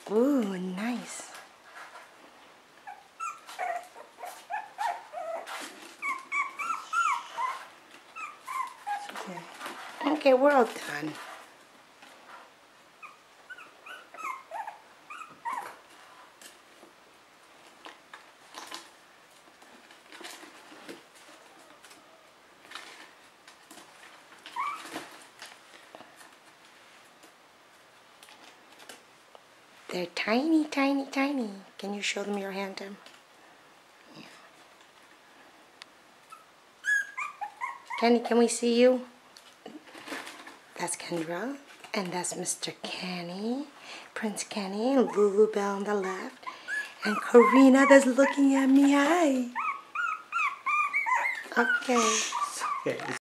Ooh, nice. Okay. Okay, we're all done. They're tiny, tiny, tiny. Can you show them your hand, Tim? Yeah. Kenny, can we see you? That's Kendra, and that's Mr. Kenny, Prince Kenny, and Lulu Bell on the left, and Karina that's looking at me. Hi. Okay. Okay.